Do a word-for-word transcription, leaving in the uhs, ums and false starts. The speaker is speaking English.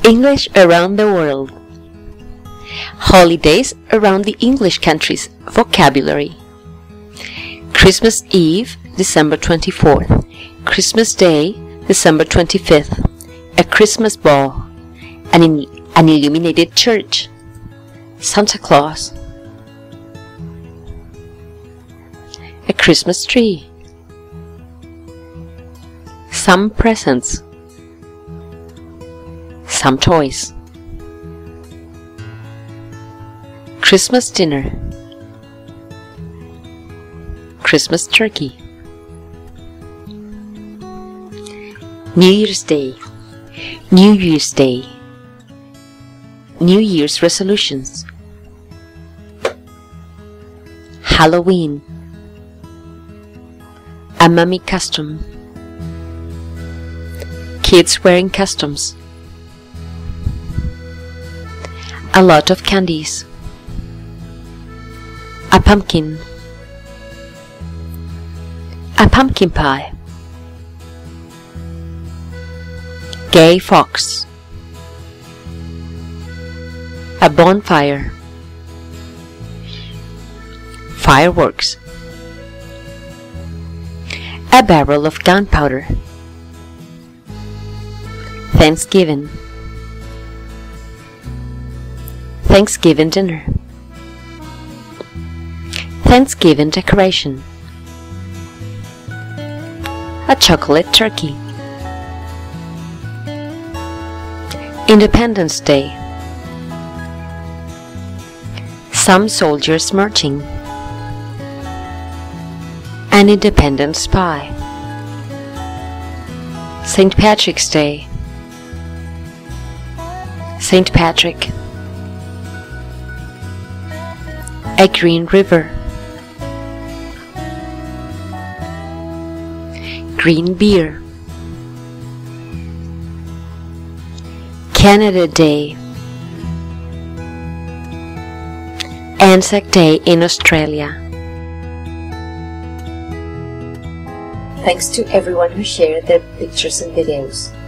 English around the world. Holidays around the English countries. Vocabulary. Christmas Eve, December twenty-fourth. Christmas Day, December twenty-fifth. A Christmas ball. An, in, an illuminated church. Santa Claus. A Christmas tree. Some presents. Some toys. Christmas dinner. Christmas turkey. New Year's Day. New Year's Day. New Year's resolutions. Halloween. A mummy costume. Kids wearing costumes. A lot of candies. A pumpkin. A pumpkin pie. Gay fox. A bonfire. Fireworks. A barrel of gunpowder. Thanksgiving. Thanksgiving dinner. Thanksgiving decoration. A chocolate turkey. Independence Day. Some soldiers marching. An independence pie. Saint Patrick's Day. Saint Patrick. A green river. Green beer. Canada Day. Anzac Day in Australia. Thanks to everyone who shared their pictures and videos.